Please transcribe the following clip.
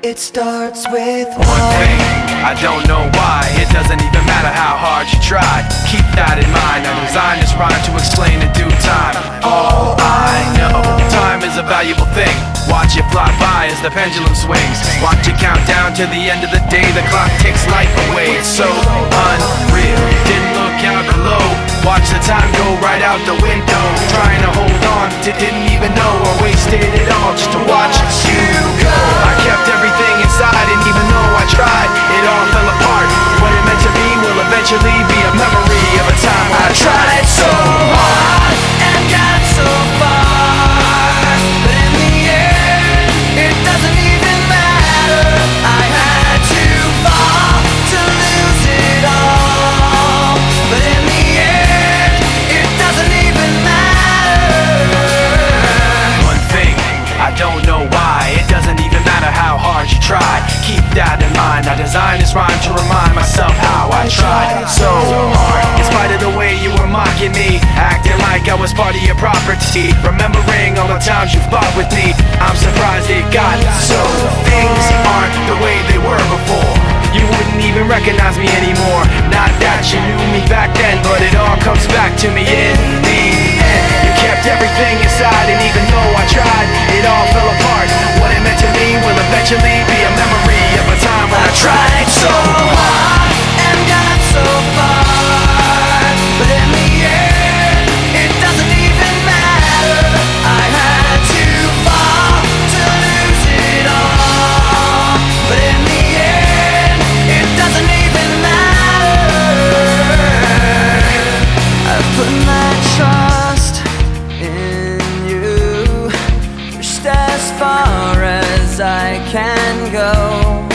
It starts with one thing, I don't know why. It doesn't even matter how hard you try. Keep that in mind, I designed this rhyme to explain in due time. All I know, time is a valuable thing. Watch it fly by as the pendulum swings. Watch it count down to the end of the day. The clock takes life away, it's so unreal. Didn't look out below, watch the time go right out the window. Trying to hold on to didn't even know, or wasted it all just to watch you go. I kept everything inside, and even though I tried, it all fell apart. What it meant to be will eventually be a memory of a time when I tried so hard and got so far, but in the end, it doesn't even matter. I had to fall to lose it all, but in the end, it doesn't even matter. One thing, I don't know why. It doesn't even matter how hard you try. Keep that in mind, I designed this rhyme to remind myself how I tried so hard. In spite of the way you were mocking me, acting like I was part of your property, remembering all the times you fought with me, I'm surprised it got so. Things aren't the way they were before. You wouldn't even recognize me anymore. Not that you knew me back then, but it all comes back to me in the end. You kept everything inside, and even though I tried, it all fell apart. What it meant to me will eventually be a memory of a time when I tried so hard and got so far, but in the end, it doesn't even matter. I had to fall to lose it all, but in the end, it doesn't even matter. I've put my trust in you, pushed as far as I can go.